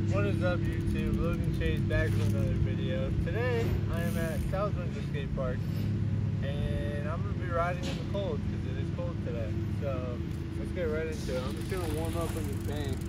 What is up, YouTube? Logan Chase back with another video. Today I am at South Windsor Skate Park and I'm going to be riding in the cold because it is cold today. So let's get right into it. I'm just going to warm up on this bank.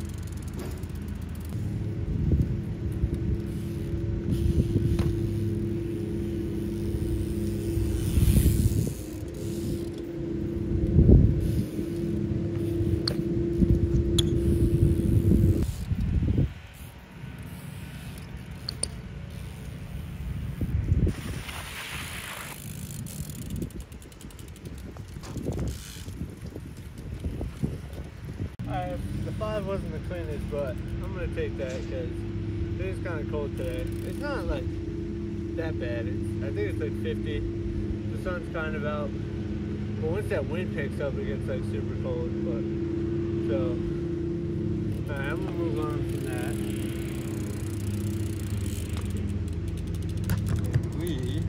The 5 wasn't the cleanest, but I'm going to take that because it is kind of cold today. It's not like that bad. I think it's like 50. The sun's kind of out. But once that wind picks up, it gets like super cold. But so, alright, I'm going to move on from that. And we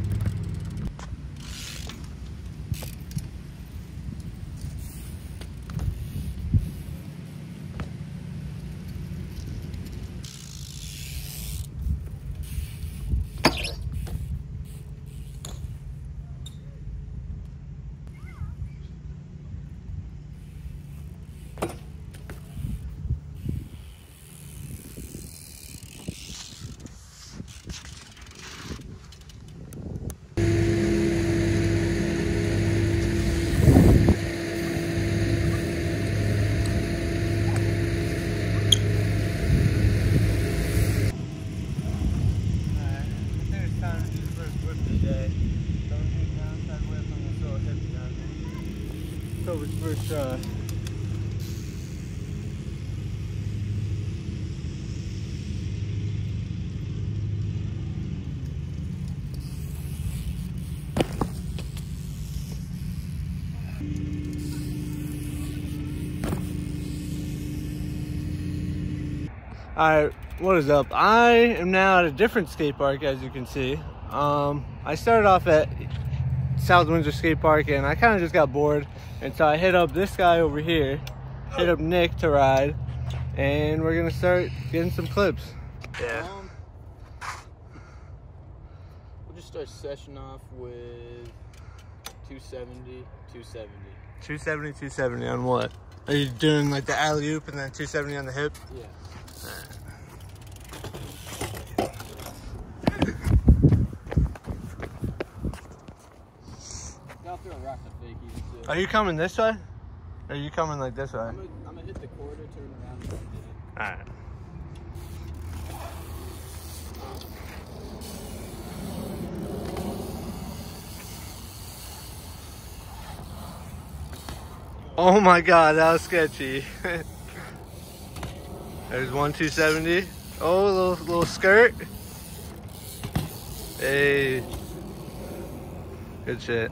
October's first try. Alright, what is up? I am now at a different skate park, as you can see. I started off at South Windsor Skate Park and I kind of just got bored, and so I hit up this guy over here, hit up Nick to ride, and we're gonna start getting some clips. Yeah. We'll just start session off with 270, 270. 270, 270 on what? Are you doing like the alley-oop and then 270 on the hip? Yeah. I'll throw a rock to fake even too. Are you coming this way? Or are you coming like this way? I'm gonna hit the quarter, turn around, and do it. Alright. Oh my god, that was sketchy. There's one 270. Oh, little skirt. Hey. Good shit.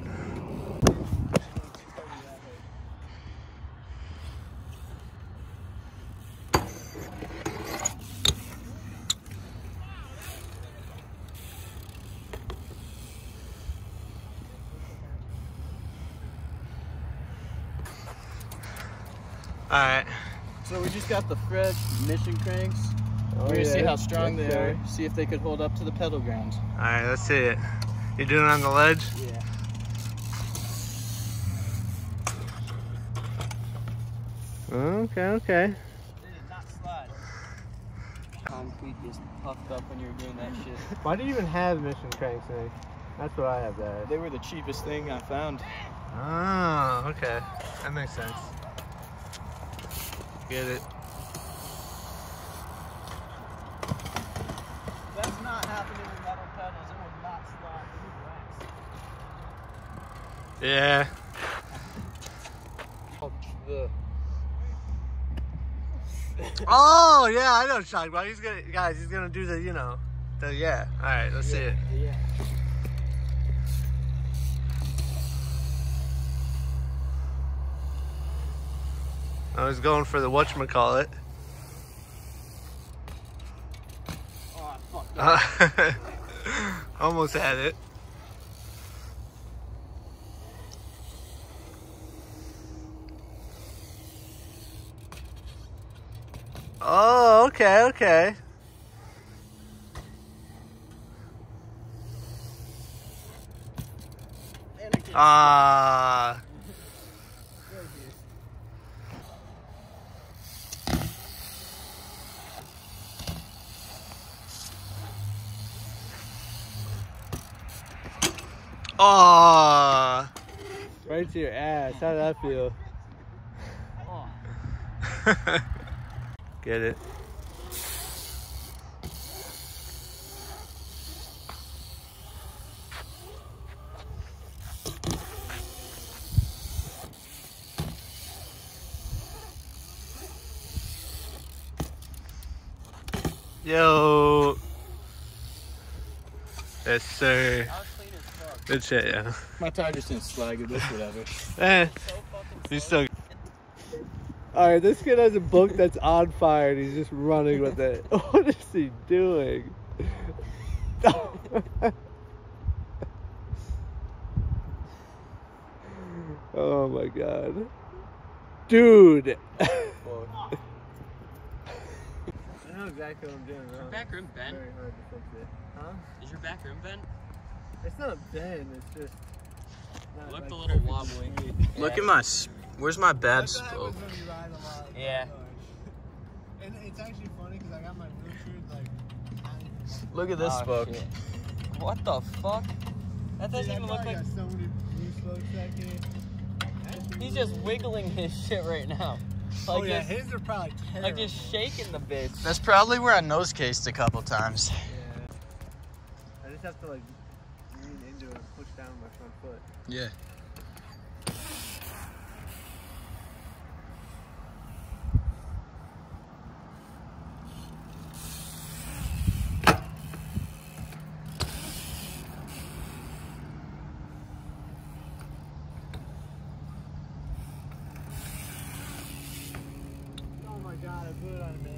Alright. So we just got the Fred mission cranks. Oh, We're gonna see yeah. how strong Yes, they sir. are, see if they could hold up to the pedal ground. Alright, let's see it. You doing it on the ledge? Yeah. Okay. They did not slide. Concrete gets puffed up when you're doing that shit. Why do you even have mission cranks, Nick? That's what I have there. They were the cheapest thing I found. Oh, okay. That makes sense. Get it. That's not happening with metal pedals. It will not slide. It will Yeah. Oh yeah, I know what you're talking about. He's gonna do the, yeah. All right, let's see it. Yeah. I was going for the whatchamacallit. Oh, I fucked up. Almost had it. Oh, okay, okay. Ah. Oh. Right to your ass. How'd that feel? Oh. Get it. Yo. Yes, sir. Good shit, yeah. My tire just didn't slag it, but whatever. He's still. Alright, this kid has a book that's on fire and he's just running with it. What is he doing? Oh my god. Dude! I know exactly what I'm doing. Is your back rim bent? Very hard to fix it. Huh? Is your back rim bent? It's not bent, it's just... Looked a little wobbly. Look at my, where's my bad spoke? Yeah. And it's actually funny because I got my filters like... Look at this spoke. Shit. What the fuck? That doesn't even look like... Got so many new spokes back here. He's just wiggling his shit right now. Like Oh yeah, just, his are probably terrible. like just shaking the bitch. That's probably where I nose cased a couple times. Yeah. I just have to like lean into it and push down my front foot. Yeah. Oh my god, I blew it on a manual.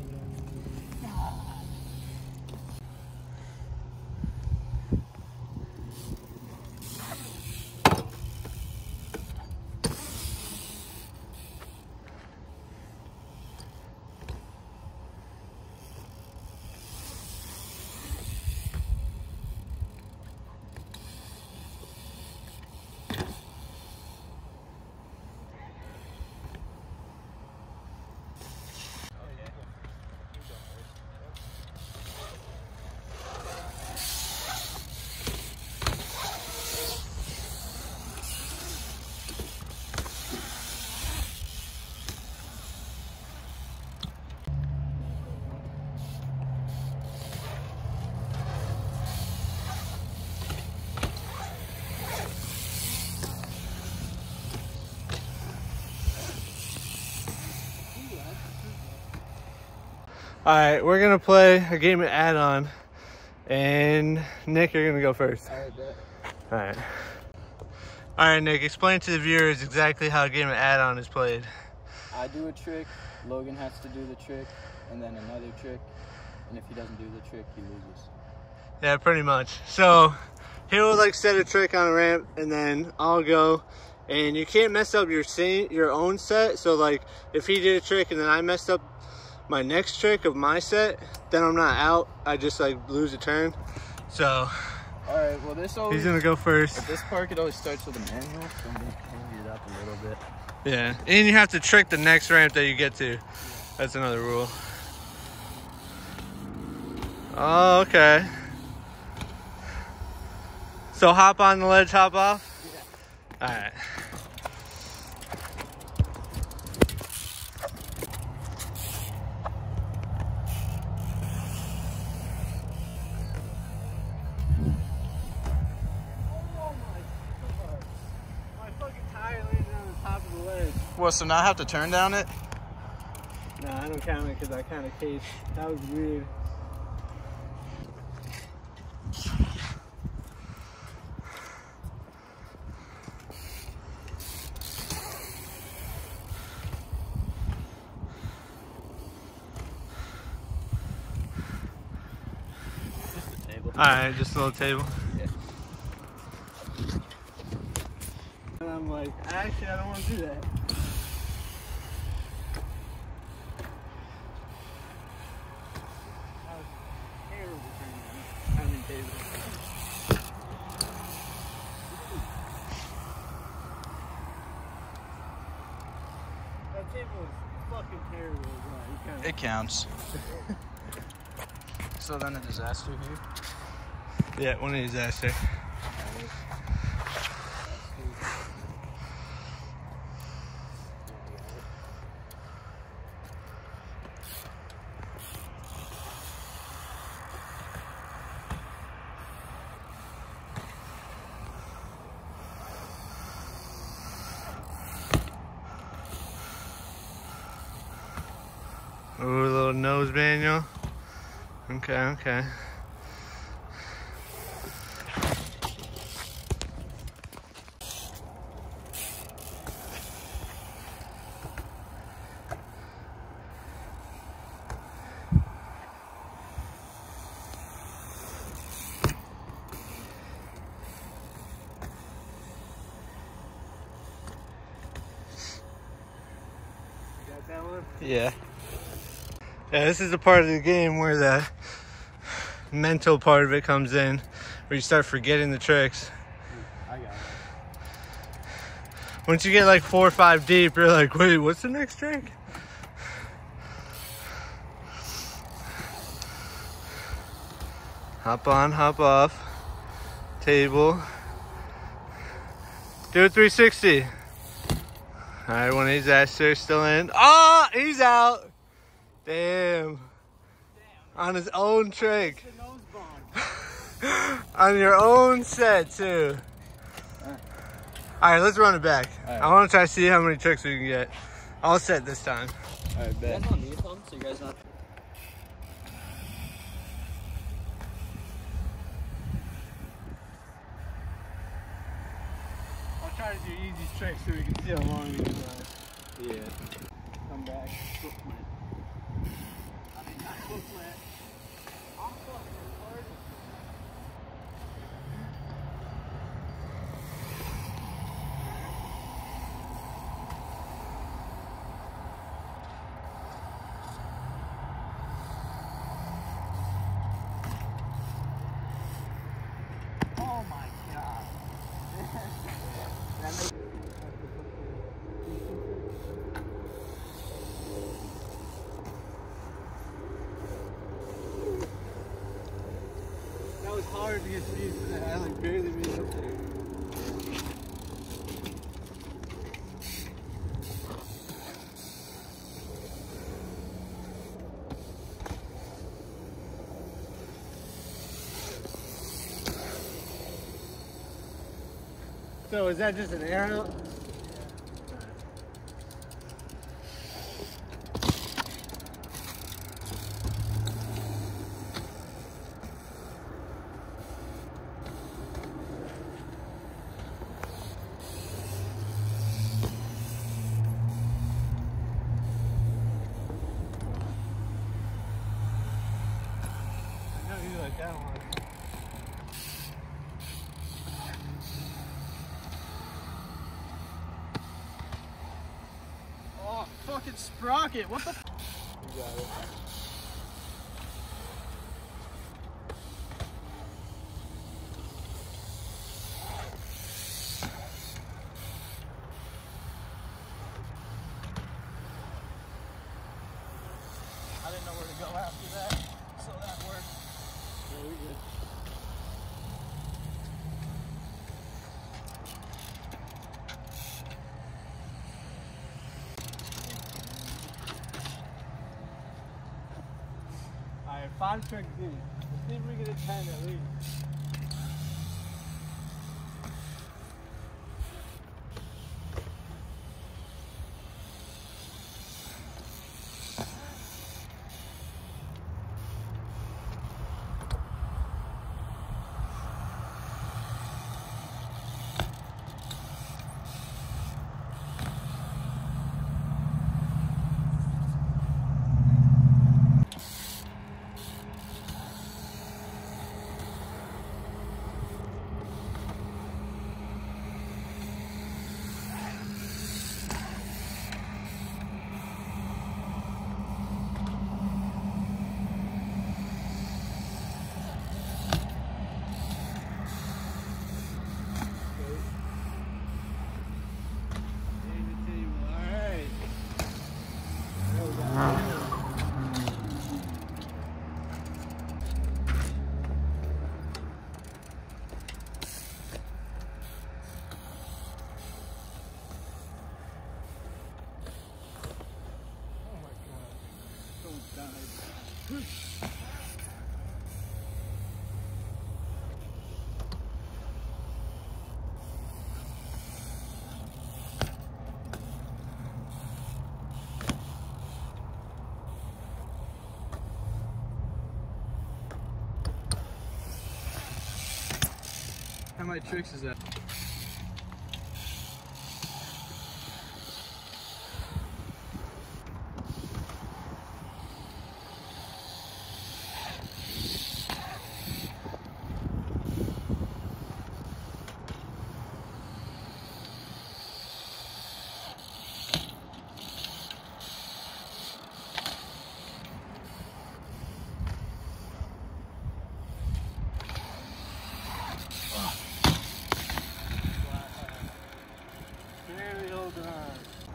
Alright, we're gonna play a game of add-on. And Nick, you're gonna go first. Alright. Alright, Nick, explain to the viewers exactly how a game of add-on is played. I do a trick, Logan has to do the trick, and then another trick, and if he doesn't do the trick, he loses. Yeah, pretty much. So he'll like set a trick on a ramp and then I'll go, and you can't mess up your own set. So like if he did a trick and then I messed up my next trick of my set, then I'm not out. I just like lose a turn. So Alright, well this always... he's gonna go first. At this park it always starts with a manual, so I'm gonna change it up a little bit. Yeah, and you have to trick the next ramp that you get to. That's another rule. Oh, okay. So hop on the ledge, hop off? Yeah. Alright. What, so now I have to turn down it? No, I don't count it because I kind of cased. That was weird. Just a table. Alright, just a little table. Yeah. And I'm like, actually, I don't want to do that. table. That table is fucking terrible. It counts. So then a disaster here. Yeah, one of these disaster. Ooh, a little nose manual. Okay, okay. Got that one? Yeah. Yeah, this is the part of the game where the mental part of it comes in, where you start forgetting the tricks. I got it. Once you get like 4 or 5 deep, you're like, wait, what's the next trick? Hop on, hop off. Table. Do a 360. All right, one of these asters still in. Oh, he's out. Damn. On his own trick. On your own set, too. All right, let's run it back. Right. I want to try to see how many tricks we can get. I'll set this time. All right, You bet. guys want me to film so you guys not. I'll try to do easy tricks so we can see how long we can run. Yeah. Come back. Foot plant. I mean, not foot plant. I'm fucking retarded. Oh my god. That makes That was hard to get used to that. I like barely made it up there. So is that just an arrow? I know you like that one. Oh, fucking sprocket. What the f? You got it. I didn't know where to go after that, so that worked. Yeah, we good. Alright, 5 tricks deep. Let's see if we get a 10 at least. many tricks is that? Barely holding on.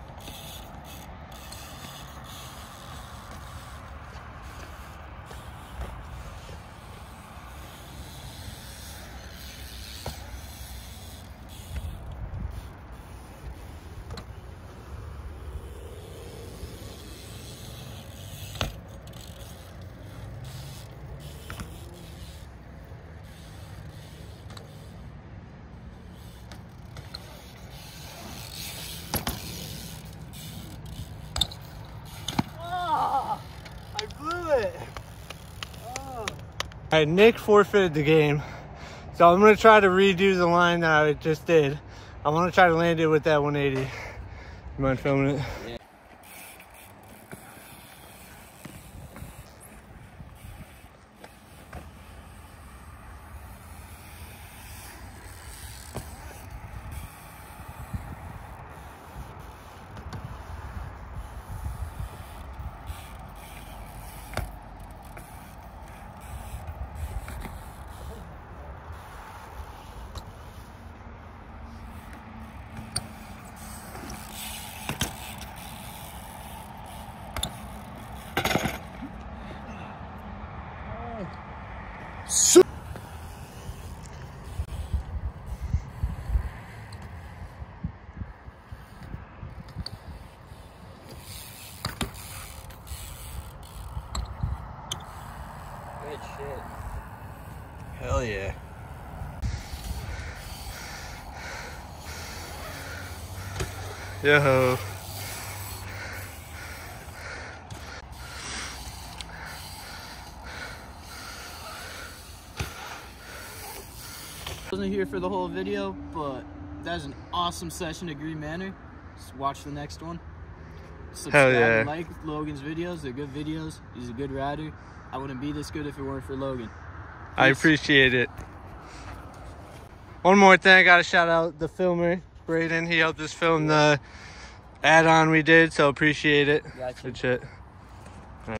I blew it. Oh. Alright, Nick forfeited the game. So I'm gonna try to redo the line that I just did. I wanna try to land it with that 180. You mind filming it? Yeah. Good shit. Hell yeah. Yo. Wasn't here for the whole video, but that was an awesome session at Green Manor. Just watch the next one. Subscribe and like Logan's videos. They're good videos. He's a good rider. I wouldn't be this good if it weren't for Logan. Peace. I appreciate it. One more thing, I gotta shout out the filmer, Braden. He helped us film the add-on we did, so appreciate it. Gotcha. Good shit.